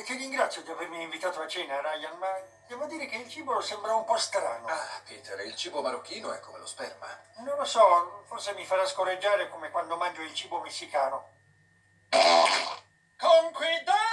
ti ringrazio di avermi invitato a cena, Ryan, ma devo dire che il cibo sembra un po' strano. Ah, Peter, il cibo marocchino è come lo sperma. Non lo so, forse mi farà scorreggiare come quando mangio il cibo messicano. Con